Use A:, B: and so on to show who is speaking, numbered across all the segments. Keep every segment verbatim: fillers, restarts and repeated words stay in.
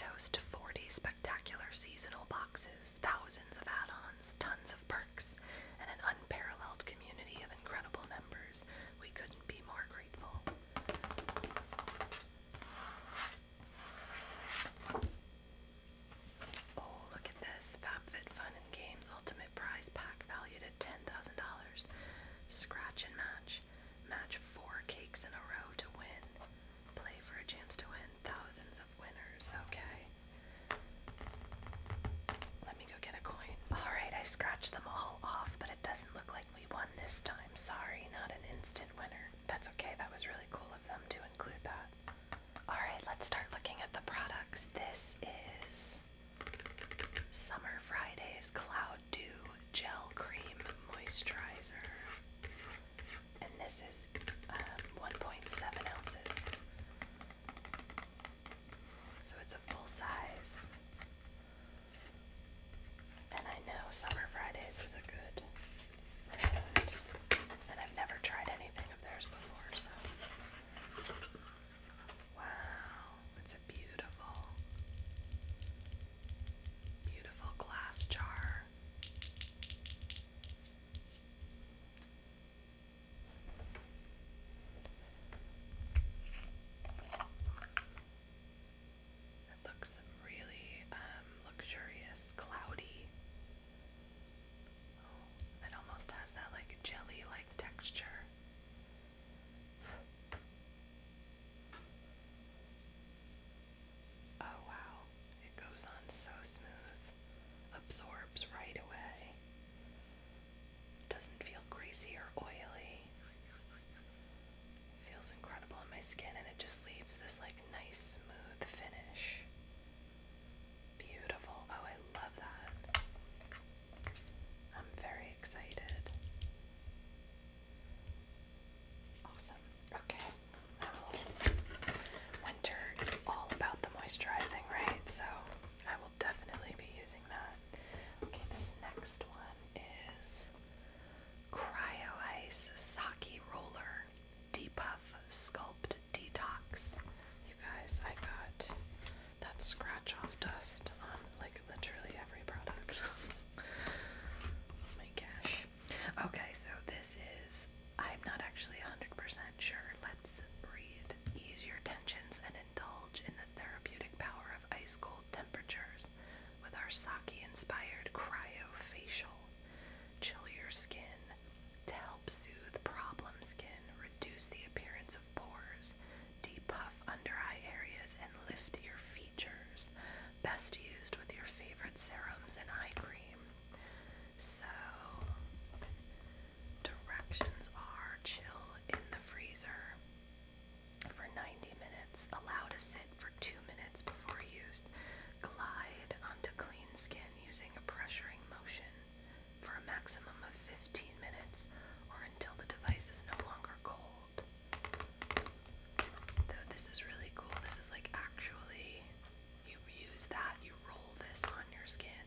A: toast forty spectacular seasonal boxes, thousands of add-ons, tons of perks, and an unparalleled community of incredible members. We couldn't be more grateful. Oh, look at this. FabFitFun and Games Ultimate Prize Pack valued at ten thousand dollars. Scratch and match. Match four cakes in a row to win. Play for a chance to win thousands of winners. Okay. Let me go get a coin. Alright, I scratched them all off, but it doesn't look like we won this time. Sorry, not an instant winner. That's okay. That was really cool of them to include that. Alright, let's start looking at the products. This is Summer Fridays Cloud Dew Gel Cream Moisturizer. And this is um, one point seven ounces. So it's a full size. And I know Summer Fridays is a good brand. And I've never tried anything of theirs before, so. Wow, it's a beautiful, beautiful glass jar. It looks really um, luxurious, cloudy. Oh, it almost has that like jelly-like texture. Oh wow, it goes on so smooth, absorbs right away, doesn't feel greasy or oily, feels incredible on my skin, and it just leaves this like nice smooth finish. Beautiful. Oh, I love that. I'm very excited. Awesome. Okay. Well, winter is all about the moisturizing, right? So I will definitely be using that. Okay, this next one is Cryo Ice Sake Roller Depuff Sculpt Detox. You guys, I got that scratch off dust on like literally every product. Oh my gosh. Okay, so this is, I'm not actually one hundred percent sure. Let's read. Ease your tensions and indulge in the therapeutic power of ice cold temperatures with our sake-inspired cryo facial. Chill your skin to help soothe problem skin, reduce the appearance of pores, depuff under eye areas, and lift your features. Best used with your favorite serums and eye cream. So, directions are chill in the freezer for ninety minutes. Allow to sit for two minutes before use. Glide onto clean skin using a pressuring motion for a maximum of fifteen minutes or until the device is no longer cold. Though this is really cool. This is like actually, you use that, you roll this on your skin.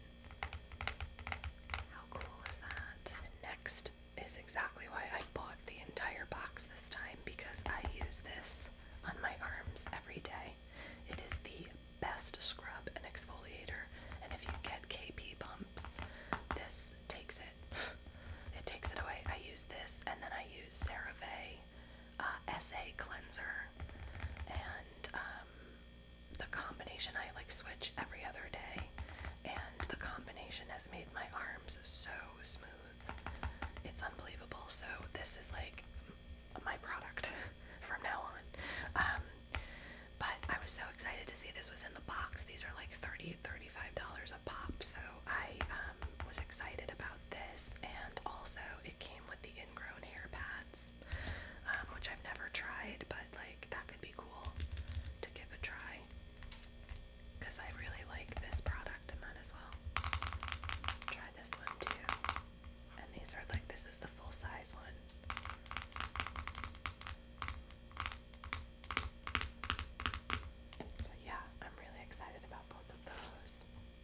A: How cool is that? And next is exactly why I bought the entire box this time, because I use this on my arms every day. It is the best scrub and exfoliator, and if you get K P bumps, this takes it. It takes it away. I use this, and then I use CeraVe uh, S A cleanser, and um, the combination, I like switch every other day, and the combination has made my arms so smooth. It's unbelievable. So this is like my product from now on. Um, but I was so excited to see this was in the box. These are like thirty dollars, thirty-five dollars a pop, so I um, was excited about this, and also it came with the ingrown hair pads, um, which I've never tried, but like that could be cool to give a try, because I really like this product. I might as well try this one too. And these are like, this is the full size one. So yeah, I'm really excited about both of those.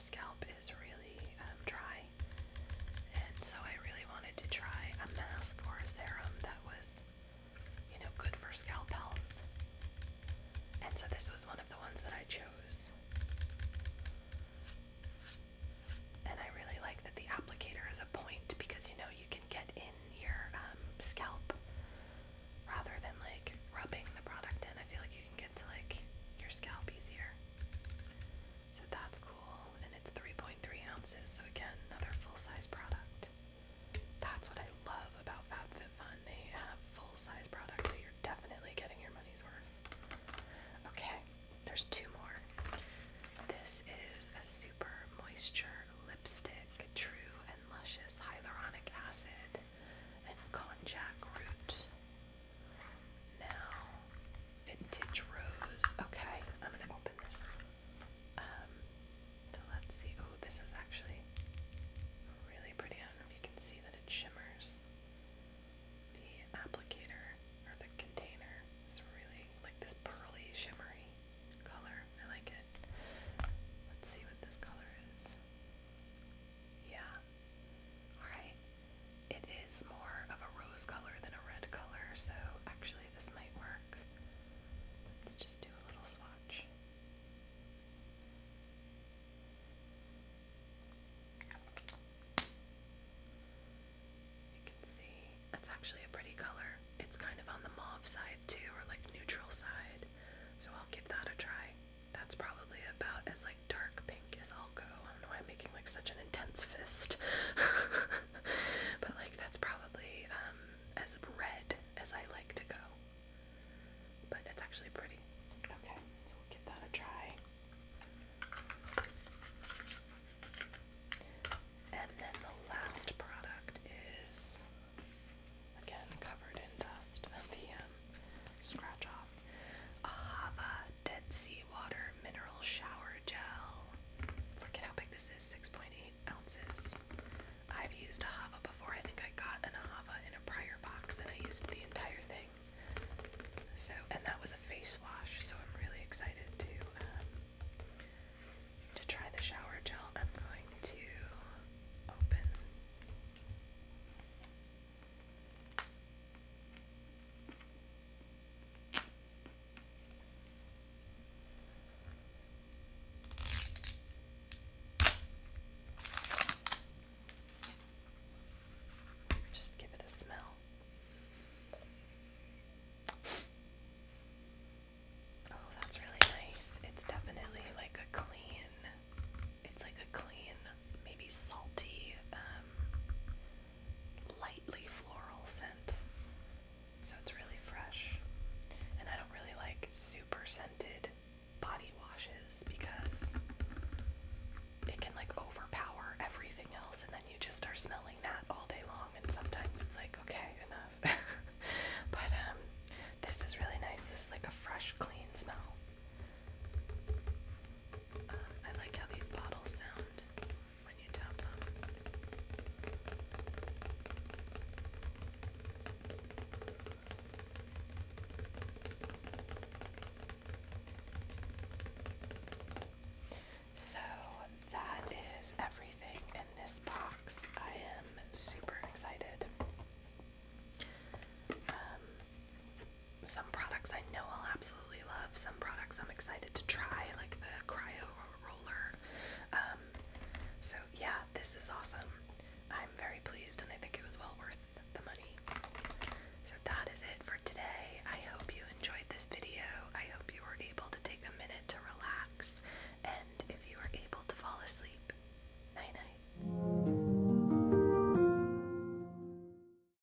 A: scalp is really um, dry, and so I really wanted to try a mask or a serum that was, you know, good for scalp health. And so this was one of the ones that I chose. And I really like that the applicator is a point because, you know, you can get in your um, scalp rather than like rubbing the product in. I feel like you can get to like your scalp easier. So that's cool. And it's three point three ounces. So again, another full-size product. That's what I love about FabFitFun. They have full-size products, so you're definitely getting your money's worth. Okay, there's two more. This is a super moisture lipstick, True and Luscious Hyaluronic Acid and Konjac Root. Now, Vintage Rose. Okay, I'm gonna open this. Um, so let's see. Oh, this is actually really pretty. I don't know if you can see that it shimmers. The applicator, or the container, is really like this pearly, shimmery color. I like it. Let's see what this color is. Yeah. Alright. It is more of a rose color than a red color, so actually this might work. Let's just do a little swatch. You can see that's actually a pretty color. It's kind of on the mauve side too, or like neutral side. So I'll give that a try. That's probably about as like dark pink as I'll go. I don't know why I'm making like such an intense fist. But like that's probably um, as red as I like to go. But it's actually pretty. Okay, so we'll give that a try. And then the last product is, again, covered in dust. The um, scratch off. Ahava Dead Sea Water Mineral Shower Gel. Look at how big this is, six point eight ounces. I've used Ahava before. I think I got an Ahava in a prior box and I used the entire thing. So, and that was a face wash, so I'm really excited to um, to try the shower gel. I'm going to open. Just give it a smell. Oh, that's really nice. It's definitely like a clean, it's like a clean, maybe salty, um, lightly floral scent. So it's really fresh. And I don't really like super scented body washes because it can like overpower everything else and then you just are smelling that all day long and sometimes it's like, okay, enough. But um, this is really nice. This is like a fresh, clean smell. Um, I like how these bottles sound when you tap them. So that is everything in this box. I am super excited. Um, some products I know I'll absolutely love. Some products I'm excited to try, like the cryo roller. Um, so yeah, this is awesome. I'm very pleased and I think it was well worth the money. So that is it for today. I hope you enjoyed this video.